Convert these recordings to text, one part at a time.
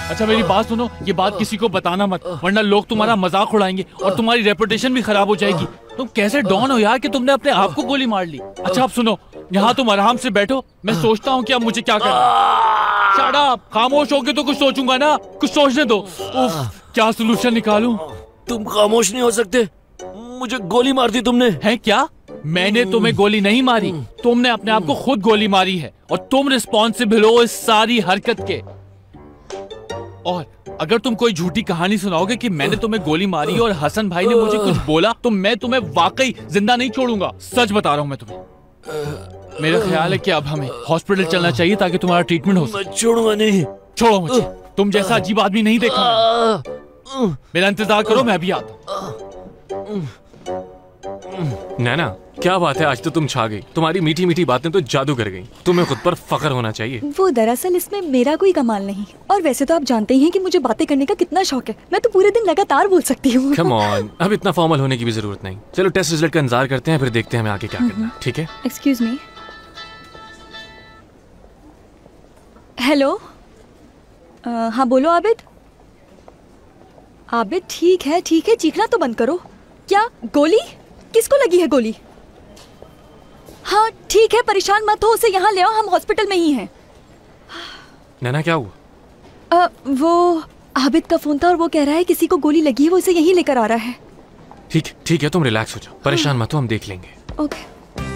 अच्छा मेरी बात सुनो, ये बात किसी को बताना मत, वरना लोग तुम्हारा मजाक उड़ाएंगे और तुम्हारी रेपुटेशन भी खराब हो जाएगी। तुम कैसे डॉन हो यार कि तुमने अपने आप को गोली मार ली। अच्छा अब सुनो, यहाँ तुम आराम से बैठो, मैं सोचता हूँ कि अब मुझे क्या करना। शट अप, खामोश होके तो कुछ सोचूंगा ना, कुछ सोचने दो। क्या सोल्यूशन निकालूं? तुम खामोश नहीं हो सकते, मुझे गोली मार दी तुमने। है क्या? मैंने तुम्हें गोली नहीं मारी, तुमने अपने आप को खुद गोली मारी है और तुम रिस्पॉन्सिबल हो इस सारी हरकत के। और अगर तुम कोई झूठी कहानी सुनाओगे कि मैंने तुम्हें गोली मारी और हसन भाई ने मुझे कुछ बोला, तो मैं तुम्हें वाकई जिंदा नहीं छोड़ूंगा। सच बता रहा हूँ मैं तुम्हें। मेरा ख्याल है कि अब हमें हॉस्पिटल चलना चाहिए ताकि तुम्हारा ट्रीटमेंट हो सके। छोड़ूंगा नहीं। छोड़ो मुझे, तुम जैसा अजीब आदमी नहीं देखा। मेरा इंतजार करो, मैं भी आता हूँ। नैना क्या बात है, आज तो तुम छा गई। तुम्हारी मीठी मीठी बातें तो जादू कर गई। तुम्हें खुद पर फख्र होना चाहिए। वो दरअसल इसमें मेरा कोई कमाल नहीं, और वैसे तो आप जानते ही हैं कि मुझे बातें करने का कितना शौक है। मैं तो पूरे दिन लगातार बोल सकती हूँ। कम ऑन, अब इतना फॉर्मल होने की भी जरूरत नहीं। चलो टेस्ट रिजल्ट का इंतजार करते हैं, फिर देखते हैं हमें आगे क्या करना है। ठीक है? Excuse me. हेलो, हाँ बोलो आबिद। आबिद ठीक है, चीखना तो बंद करो। क्या गोली? किसको लगी है गोली? हाँ ठीक है, परेशान मत हो, उसे यहाँ ले आओ, हम हॉस्पिटल में ही हैं। नैना क्या हुआ? वो आबिद का फोन था और वो कह रहा है किसी को गोली लगी है, वो इसे यहीं लेकर आ रहा है। ठीक है, तुम रिलैक्स हो जाओ, परेशान मत हो, हम देख लेंगे। ओके।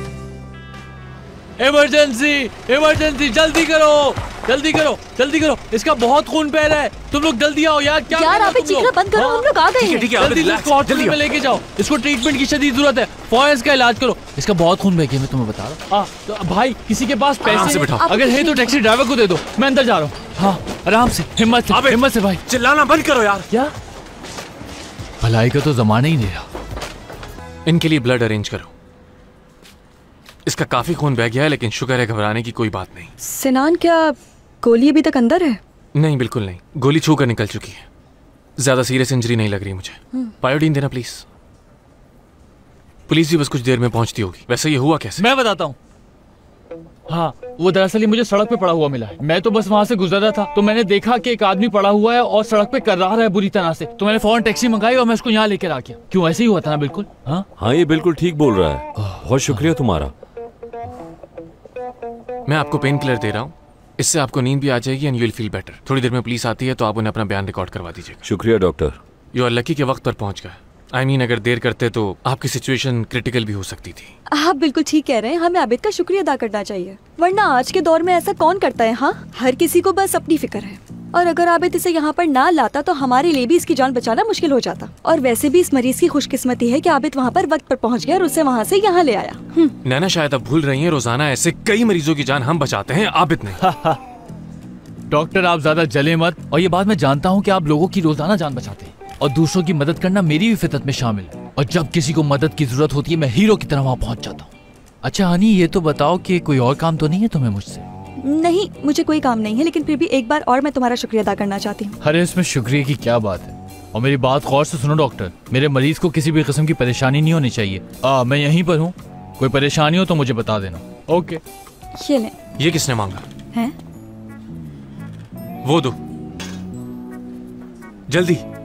इमरजेंसी, जल्दी करो, इसका बहुत खून बह रहा है। तुम लोग जल्दी आओ यार। क्या यार आप चीखना बंद करो, हम लोग आ गए हैं। जल्दी इसको हॉस्पिटल में लेके जाओ, इसको ट्रीटमेंट की शदीद जरूरत है। फौरन इसका इलाज करो, इसका बहुत खून बह गया, मैं तुम्हें बता रहा हूँ। तो भाई किसी के पास पैसे हैं? अगर है तो टैक्सी ड्राइवर को दे दो, मैं अंदर जा रहा हूँ। हाँ आराम से, हिम्मत से भाई। चिल्लाना बंद करो यार। क्या भलाई का तो जमाना ही नहीं रहा। इनके लिए ब्लड अरेंज करो। इसका काफी खून बह गया है, लेकिन शुक्र है घबराने की कोई बात नहीं। सिनान, क्या गोली अभी तक अंदर है? नहीं बिल्कुल नहीं, गोली छू कर निकल चुकी है। ज्यादा सीरियस इंजरी नहीं लग रही मुझे। पायोडीन देना प्लीज। पुलिस भी बस कुछ देर में पहुंचती होगी। वैसे ये हुआ कैसे? मैं बताता हूँ। हाँ वो दरअसल मुझे सड़क पे पड़ा हुआ मिला है। मैं तो बस वहाँ से गुजर रहा था, तो मैंने देखा कि एक आदमी पड़ा हुआ है और सड़क पे कर्रा रहा है बुरी तरह से। तो मैंने फौरन टैक्सी मंगाई और मैं उसको यहाँ लेकर आ गया। क्यों, ऐसे ही हुआ था ना? बिल्कुल। हाँ ये बिल्कुल ठीक बोल रहा है। बहुत शुक्रिया तुम्हारा। मैं आपको पेन किलर दे रहा हूँ, इससे आपको नींद भी आ जाएगी and you will feel better. थोड़ी देर में पुलिस आती है तो आप उन्हें अपना बयान रिकॉर्ड करवा दीजिएगा। शुक्रिया डॉक्टर। यू आर लकी के वक्त पर पहुंच गए। I mean, अगर देर करते तो आपकी सिचुएशन क्रिटिकल भी हो सकती थी। आप बिल्कुल ठीक कह रहे हैं, हमें आबिद का शुक्रिया अदा करना चाहिए, वरना आज के दौर में ऐसा कौन करता है। हाँ हर किसी को बस अपनी फिक्र है, और अगर आबिद इसे यहाँ पर ना लाता तो हमारे लिए भी इसकी जान बचाना मुश्किल हो जाता। और वैसे भी इस मरीज की खुशकिस्मती है कि आबिद वहाँ पर वक्त पर पहुँच गया और उसे वहाँ से यहाँ ले आया। नैना शायद आप भूल रही हैं, रोजाना ऐसे कई मरीजों की जान हम बचाते हैं, आबिद नहीं। डॉक्टर आप ज्यादा जले मत, और ये बात मैं जानता हूँ कि आप लोगों की रोजाना जान बचाते हैं और दूसरों की मदद करना मेरी भी फितरत में शामिल है। और जब किसी को मदद की जरूरत होती है मैं हीरो की तरह वहाँ पहुँच जाता हूँ। अच्छा हनी, ये तो बताओ कि कोई और काम तो नहीं है तुम्हें मुझसे? नहीं मुझे कोई काम नहीं है, लेकिन फिर भी एक बार और मैं तुम्हारा शुक्रिया अदा करना चाहती हूँ। अरे इसमें शुक्रिया की क्या बात है, और मेरी बात गौर से सुनो डॉक्टर, मेरे मरीज को किसी भी किस्म की परेशानी नहीं होनी चाहिए। मैं यहीं पर हूँ, कोई परेशानी हो तो मुझे बता देना। ओके। ये ले। ये किसने मांगा है? वो दो जल्दी।